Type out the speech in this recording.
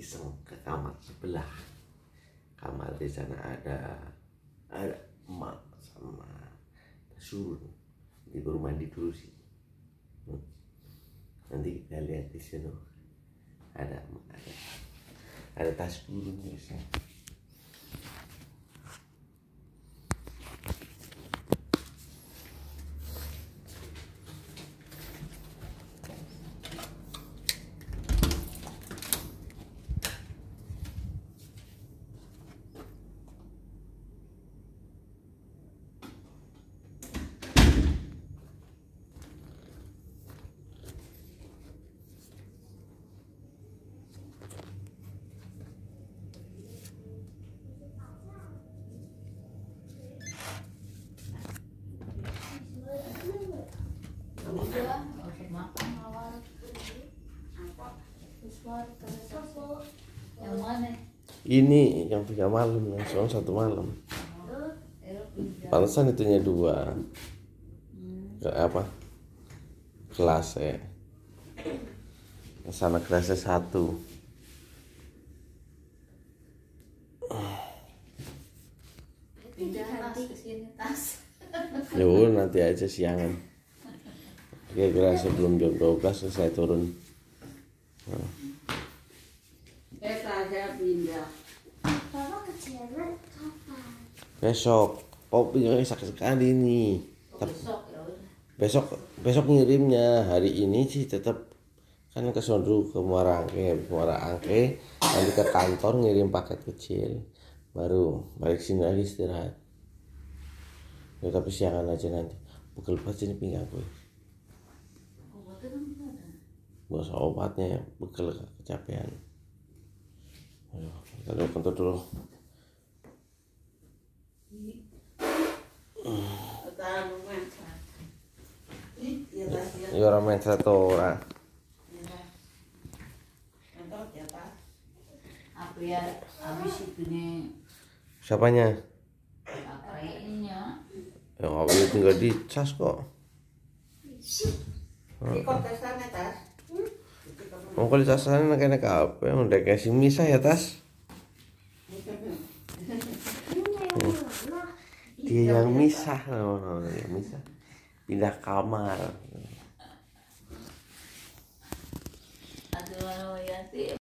iseng ke kamar sebelah. Kamar di sana ada emak sama surun di rumah mandi dulu sih. Nanti kita lihat di sini ada tas burung bisa. Yang mana? Ini yang 3 malam, yang soal 1 malam. Pantesan itunya 2. Ke apa? Kelas ya. Sana kelasnya 1. Pindah tas ke sini tas. Yo nanti aja siangan. Kira-kira sebelum jam 12 saya turun. Saja pindah. Bapak kecilan kapan? Besok. Pinggangnya sakit sekali nih. Besok ya udah. Besok ngirimnya. Hari ini sih tetap kan ke sono dulu ke Muara Angke, nanti ke kantor ngirim paket kecil, baru balik sini lagi istirahat. Ya, tapi siangan aja nanti. Pegel banget ini pinggang gue. Obatnya kan ada. Bos obatnya pegel kecapean. Ayo, kita dulu kantor dulu. Ya orang main satu orang. Apa ya habis itu nih Siapanya? pakainya. Ya nggak boleh tinggal di cas kok. Mau kalau di tas sana enak apa? Udah kasih misah ya tas. Dia yang misah, yang misah. Pindah kamar. Aduh, ya sih.